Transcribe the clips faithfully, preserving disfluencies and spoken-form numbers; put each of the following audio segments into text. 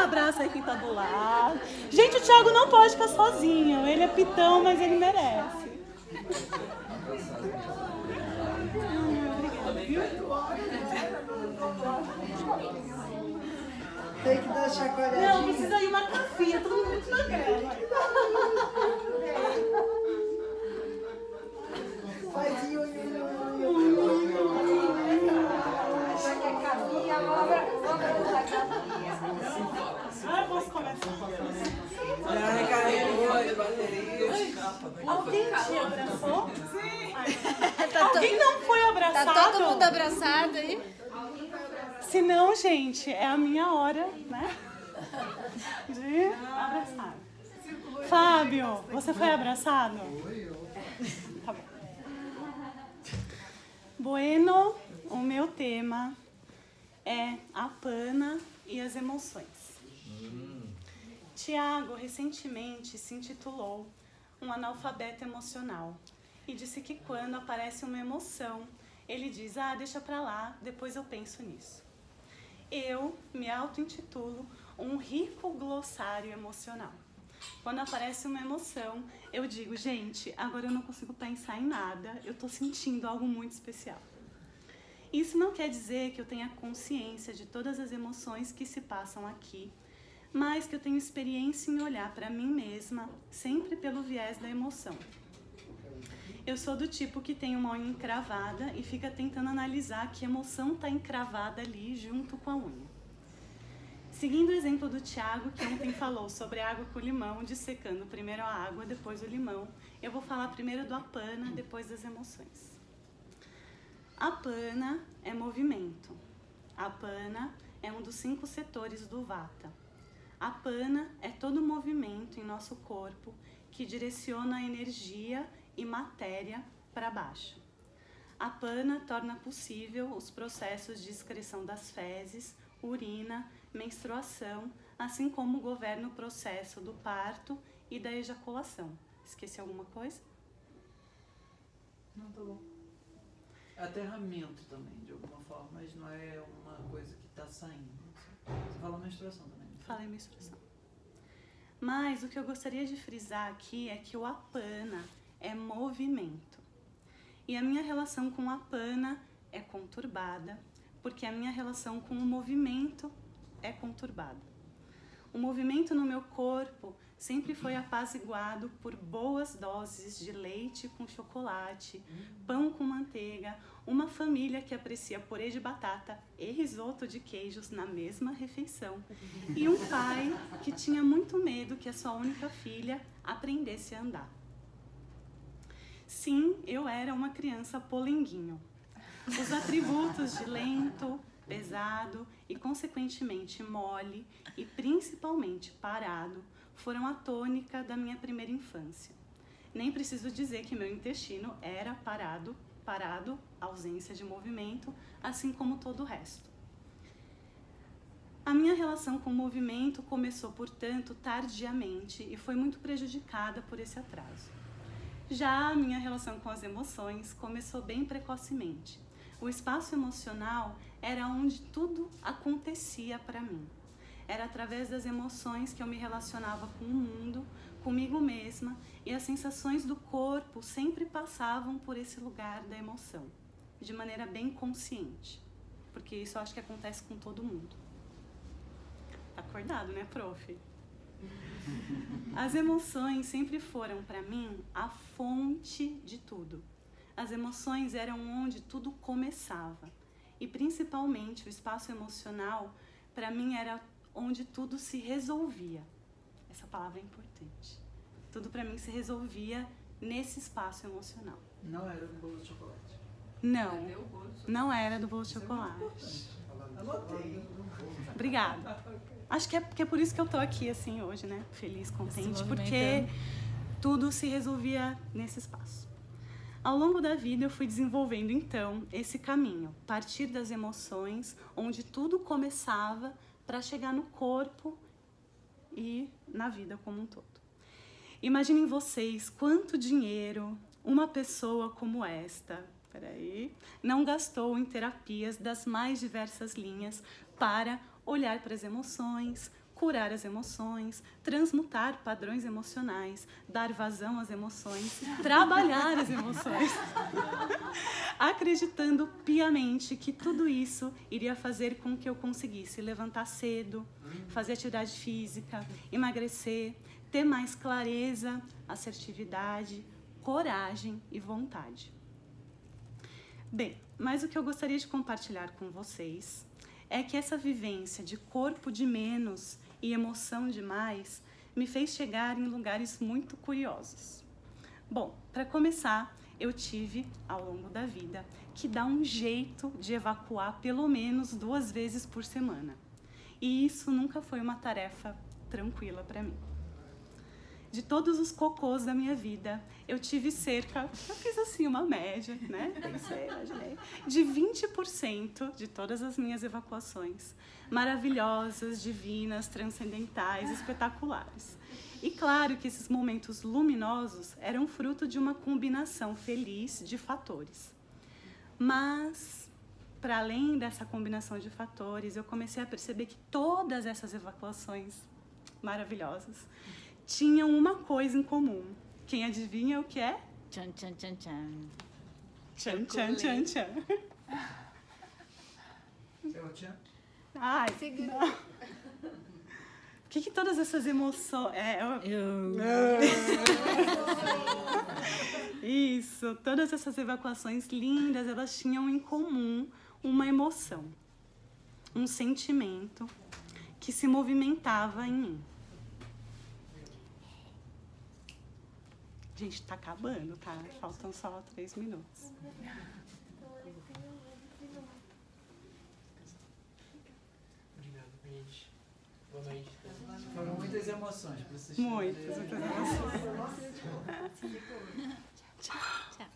abraça aí quem tá do lado. Gente, o Thiago não pode ficar sozinho. Ele é pitão, mas ele merece. Tem que dar chacoalhadinha. Não, precisa ir uma cafinha, todo mundo muito magrelo. Faz iu, iu, iu, Ah, eu posso começar. já recarregou as baterias. Alguém te abraçou? Sim. Tá Alguém não foi abraçado? Tá todo mundo abraçado aí? Se não, gente, é a minha hora, né? De abraçar. Fábio, você foi abraçado? Tá bom. Bueno, o meu tema é a pana e as emoções. Tiago recentemente se intitulou Um Analfabeto Emocional e disse que quando aparece uma emoção, ele diz, ah, deixa pra lá, depois eu penso nisso. Eu me auto-intitulo um rico glossário emocional. Quando aparece uma emoção, eu digo, gente, agora eu não consigo pensar em nada, eu tô sentindo algo muito especial. Isso não quer dizer que eu tenha consciência de todas as emoções que se passam aqui, mas que eu tenho experiência em olhar para mim mesma, sempre pelo viés da emoção. Eu sou do tipo que tem uma unha encravada e fica tentando analisar que emoção está encravada ali junto com a unha. Seguindo o exemplo do Thiago, que ontem falou sobre água com limão, dissecando primeiro a água, depois o limão, eu vou falar primeiro do apana, depois das emoções. Apana é movimento. Apana é um dos cinco setores do Vata. Apana é todo movimento em nosso corpo que direciona a energia e matéria para baixo. A pana torna possível os processos de excreção das fezes, urina, menstruação, assim como governa o processo do parto e da ejaculação. Esqueci alguma coisa? Não, tá bom. Aterramento também, de alguma forma, mas não é uma coisa que está saindo. Você fala menstruação também. Falei menstruação. Mas o que eu gostaria de frisar aqui é que o apana é movimento. E a minha relação com a pana é conturbada, porque a minha relação com o movimento é conturbada. O movimento no meu corpo sempre foi apaziguado por boas doses de leite com chocolate, pão com manteiga, uma família que aprecia purê de batata e risoto de queijos na mesma refeição, e um pai que tinha muito medo que a sua única filha aprendesse a andar. Sim, eu era uma criança polenguinho. Os atributos de lento, pesado e, consequentemente, mole e, principalmente, parado foram a tônica da minha primeira infância. Nem preciso dizer que meu intestino era parado, parado, ausência de movimento, assim como todo o resto. A minha relação com o movimento começou, portanto, tardiamente e foi muito prejudicada por esse atraso. Já a minha relação com as emoções começou bem precocemente. O espaço emocional era onde tudo acontecia para mim. Era através das emoções que eu me relacionava com o mundo, comigo mesma, e as sensações do corpo sempre passavam por esse lugar da emoção, de maneira bem consciente, porque isso eu acho que acontece com todo mundo. Tá acordado, né, prof? As emoções sempre foram, para mim, a fonte de tudo. As emoções eram onde tudo começava. E, principalmente, o espaço emocional, para mim, era onde tudo se resolvia. Essa palavra é importante. Tudo, para mim, se resolvia nesse espaço emocional. Não era do bolo de chocolate. Não, não era do bolo de chocolate. Anotei. Obrigada. Acho que é, que é por isso que eu tô aqui, assim, hoje, né? Feliz, contente, porque tudo se resolvia nesse espaço. Ao longo da vida, eu fui desenvolvendo, então, esse caminho. Partir das emoções, onde tudo começava, para chegar no corpo e na vida como um todo. Imaginem vocês quanto dinheiro uma pessoa como esta, peraí, não gastou em terapias das mais diversas linhas para olhar para as emoções, curar as emoções, transmutar padrões emocionais, dar vazão às emoções, trabalhar as emoções, acreditando piamente que tudo isso iria fazer com que eu conseguisse levantar cedo, fazer atividade física, emagrecer, ter mais clareza, assertividade, coragem e vontade. Bem, mas o que eu gostaria de compartilhar com vocês é que essa vivência de corpo de menos e emoção de mais me fez chegar em lugares muito curiosos. Bom, para começar, eu tive, ao longo da vida, que dar um jeito de evacuar pelo menos duas vezes por semana. E isso nunca foi uma tarefa tranquila para mim. De todos os cocôs da minha vida, eu tive cerca, eu fiz assim uma média, né? Pensei, imaginei, de vinte por cento de todas as minhas evacuações. Maravilhosas, divinas, transcendentais, espetaculares. E claro que esses momentos luminosos eram fruto de uma combinação feliz de fatores. Mas, para além dessa combinação de fatores, eu comecei a perceber que todas essas evacuações maravilhosas tinham uma coisa em comum. Quem adivinha o que é? Tchan, tchan, tchan, tchan. Tchan, tchan, tchan, tchan. Eu tinha... Ai, não. Por que que todas essas emoções... É, eu... Isso, todas essas evacuações lindas, elas tinham em comum uma emoção, um sentimento que se movimentava em mim. Gente, tá acabando, tá? Faltam só três minutos. Obrigado, gente. Boa noite. Foram muitas emoções para assistir. Muitas, muitas emoções. Tchau.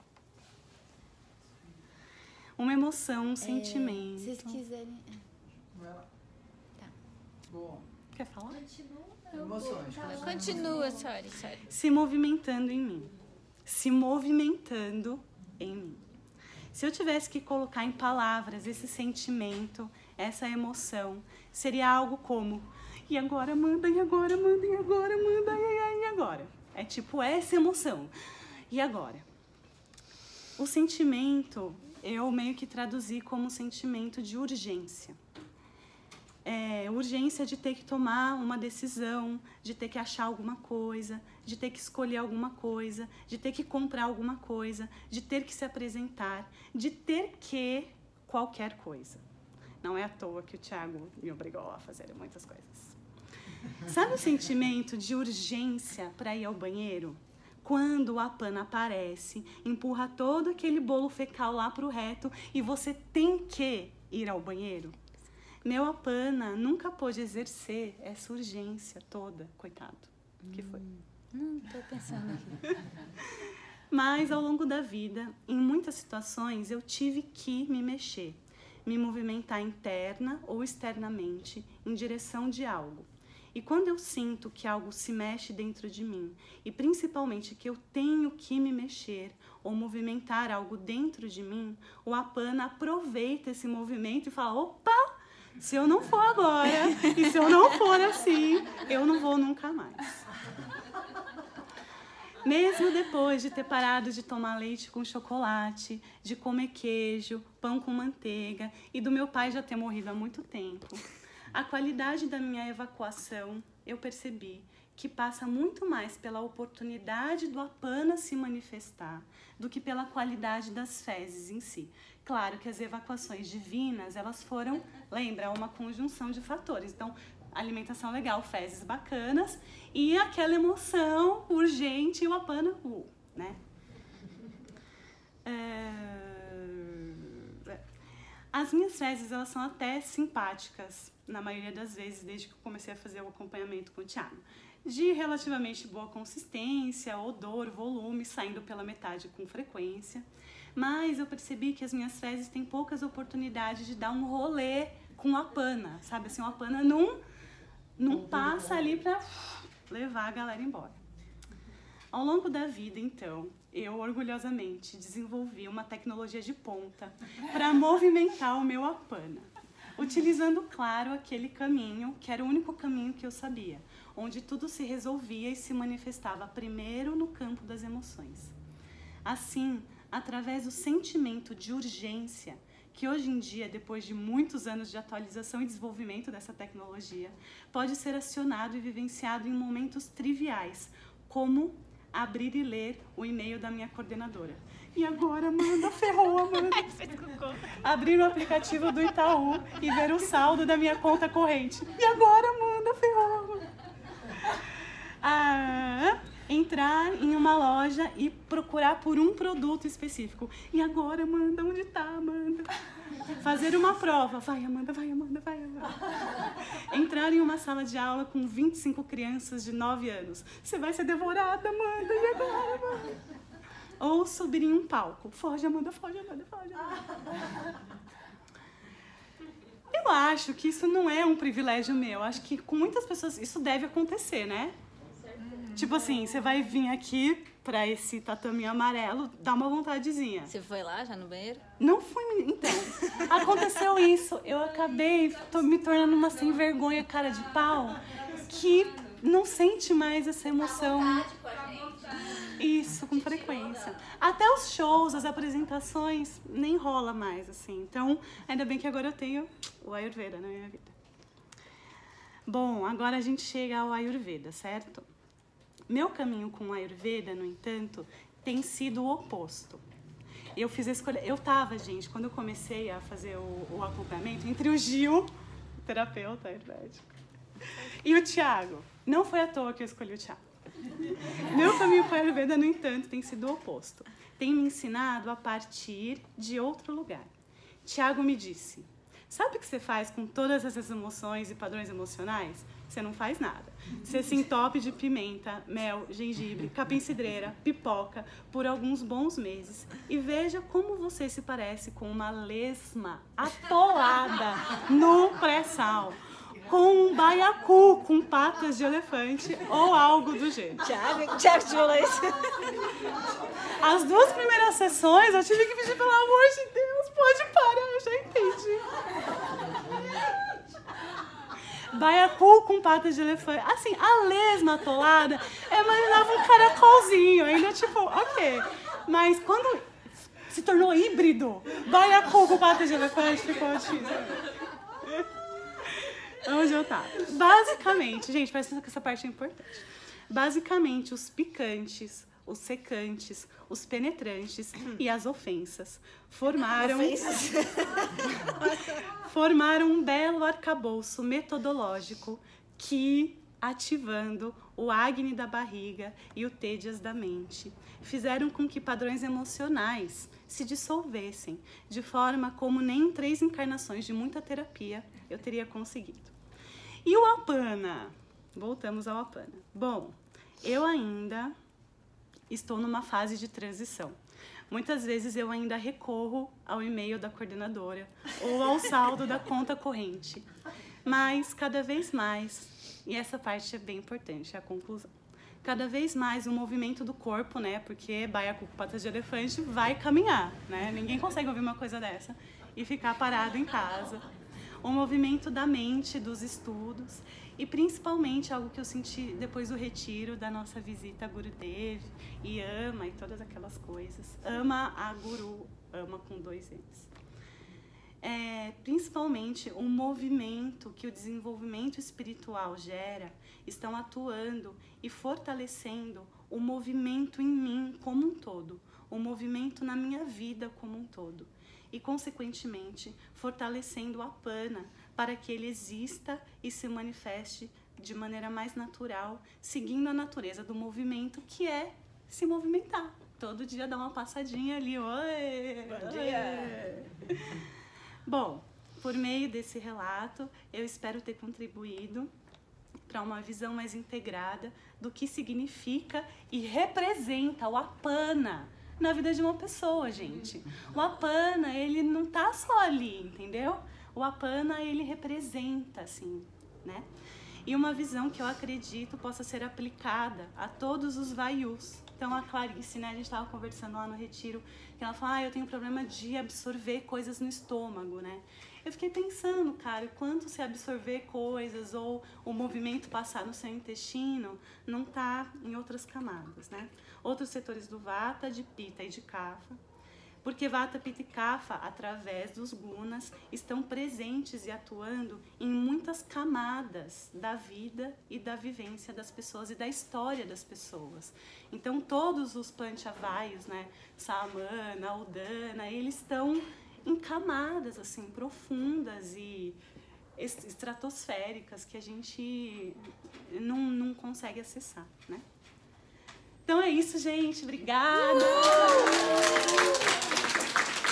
Uma emoção, um sentimento. Se vocês quiserem... Vai lá. Tá. Bom, Quer falar? emoções. Continua, sorry, sorry. Se movimentando em mim. Se movimentando em mim. Se eu tivesse que colocar em palavras esse sentimento, essa emoção, seria algo como: e agora, manda, e agora, manda, e agora, manda, e agora. É tipo essa emoção. E agora? O sentimento, eu meio que traduzi como sentimento de urgência. É, urgência de ter que tomar uma decisão, de ter que achar alguma coisa, de ter que escolher alguma coisa, de ter que comprar alguma coisa, de ter que se apresentar, de ter que qualquer coisa. Não é à toa que o Thiago me obrigou a fazer muitas coisas. Sabe o sentimento de urgência para ir ao banheiro? Quando a pana aparece, empurra todo aquele bolo fecal lá pro reto e você tem que ir ao banheiro? Meu Apana nunca pôde exercer essa urgência toda, coitado, que foi. Não, tô pensando aqui. Mas, ao longo da vida, em muitas situações, eu tive que me mexer, me movimentar interna ou externamente em direção de algo. E quando eu sinto que algo se mexe dentro de mim, e principalmente que eu tenho que me mexer ou movimentar algo dentro de mim, o Apana aproveita esse movimento e fala: opa! Se eu não for agora, e se eu não for assim, eu não vou nunca mais. Mesmo depois de ter parado de tomar leite com chocolate, de comer queijo, pão com manteiga, e do meu pai já ter morrido há muito tempo, a qualidade da minha evacuação, eu percebi que passa muito mais pela oportunidade do Apana se manifestar do que pela qualidade das fezes em si. Claro que as evacuações divinas, elas foram, lembra, uma conjunção de fatores. Então, alimentação legal, fezes bacanas e aquela emoção urgente e o Apana, uh, né? É... As minhas fezes, elas são até simpáticas, na maioria das vezes, desde que eu comecei a fazer o acompanhamento com o Thiago. De relativamente boa consistência, odor, volume, saindo pela metade com frequência. Mas eu percebi que as minhas fezes têm poucas oportunidades de dar um rolê com a Apana, sabe? Assim, a Apana não, não passa ali para levar a galera embora. Ao longo da vida, então, eu orgulhosamente desenvolvi uma tecnologia de ponta para movimentar o meu Apana. utilizando, claro, aquele caminho, que era o único caminho que eu sabia, onde tudo se resolvia e se manifestava primeiro no campo das emoções. Assim, através do sentimento de urgência, que hoje em dia, depois de muitos anos de atualização e desenvolvimento dessa tecnologia, pode ser acionado e vivenciado em momentos triviais, como abrir e ler o e-mail da minha coordenadora. E agora, Amanda, ferrou, Amanda. Abrir o aplicativo do Itaú e ver o saldo da minha conta corrente. E agora, Amanda, ferrou, Amanda. Ah, entrar em uma loja e procurar por um produto específico. E agora, Amanda, onde tá, Amanda? Fazer uma prova. Vai, Amanda, vai, Amanda, vai, Amanda. Entrar em uma sala de aula com vinte e cinco crianças de nove anos. Você vai ser devorada, Amanda. E agora, Amanda? Ou subir em um palco. Foge, Amanda, foge, Amanda, foge, Amanda. Eu acho que isso não é um privilégio meu. Acho que com muitas pessoas isso deve acontecer, né? Tipo assim, você vai vir aqui pra esse tatame amarelo, dá uma vontadezinha. Você foi lá já no banheiro? Não fui, menina. Então, aconteceu isso. Eu acabei tô me tornando uma sem vergonha, cara de pau, que não sente mais essa emoção. Isso, com frequência. Até os shows, as apresentações, nem rola mais, assim. Então, ainda bem que agora eu tenho o Ayurveda na minha vida. Bom, agora a gente chega ao Ayurveda, certo? Meu caminho com o Ayurveda, no entanto, tem sido o oposto. Eu fiz a escolha... Eu tava, gente, quando eu comecei a fazer o, o acompanhamento, entre o Gil, terapeuta ayurvédico, e o Thiago. Não foi à toa que eu escolhi o Thiago. Meu caminho com o Ayurveda, no entanto, tem sido o oposto. Tem me ensinado a partir de outro lugar. Thiago me disse, sabe o que você faz com todas essas emoções e padrões emocionais? Você não faz nada. Você se entope de pimenta, mel, gengibre, capim-cidreira, pipoca por alguns bons meses e veja como você se parece com uma lesma atolada no pré-sal, com um baiacu com patas de elefante ou algo do gênero. Thiago, Thiago te falou isso? As duas primeiras sessões eu tive que pedir, pelo amor de Deus, pode parar, eu já entendi. Baiacu com patas de elefante. Assim, a lesma atolada, eu imaginava um caracolzinho, ainda tipo, ok. Mas quando se tornou híbrido, baiacu com patas de elefante, ficou X. Onde eu tava? Basicamente, gente, presta atenção que essa parte é importante. Basicamente, os picantes, os secantes, os penetrantes e as ofensas formaram, Ofensas. formaram um belo arcabouço metodológico que, ativando o Agni da barriga e o Tejas da mente, fizeram com que padrões emocionais se dissolvessem, de forma como nem em três encarnações de muita terapia eu teria conseguido. E o Apana? Voltamos ao Apana. Bom, eu ainda estou numa fase de transição. Muitas vezes eu ainda recorro ao e-mail da coordenadora ou ao saldo da conta corrente. Mas cada vez mais, e essa parte é bem importante, é a conclusão, cada vez mais o movimento do corpo, né, porque baiacu com patas de elefante vai caminhar, né? Ninguém consegue ouvir uma coisa dessa e ficar parado em casa. O movimento da mente, dos estudos e principalmente algo que eu senti depois do retiro da nossa visita a Gurudev e ama e todas aquelas coisas. Ama a Guru, ama com dois N's. É, principalmente o movimento que o desenvolvimento espiritual gera estão atuando e fortalecendo o movimento em mim como um todo, o movimento na minha vida como um todo. E, consequentemente, fortalecendo o Apana para que ele exista e se manifeste de maneira mais natural, seguindo a natureza do movimento, que é se movimentar. Todo dia dá uma passadinha ali. Oi! Bom dia! Oi. Bom, por meio desse relato, eu espero ter contribuído para uma visão mais integrada do que significa e representa o Apana na vida de uma pessoa, gente. O Apana, ele não tá só ali, entendeu? O Apana, ele representa, assim, né? E uma visão que eu acredito possa ser aplicada a todos os vaius. Então, a Clarice, né, a gente estava conversando lá no retiro, que ela fala, ah, eu tenho problema de absorver coisas no estômago, né? eu fiquei pensando, cara, o quanto se absorver coisas ou o movimento passar no seu intestino não tá em outras camadas, né? Outros setores do Vata, de Pitta e de Kapha, porque Vata, Pitta e Kapha, através dos gunas, estão presentes e atuando em muitas camadas da vida e da vivência das pessoas e da história das pessoas. Então, todos os Panchavayus, né, Samana, Udana, eles estão em camadas assim profundas e estratosféricas que a gente não, não consegue acessar, né? Então é isso, gente. Obrigada!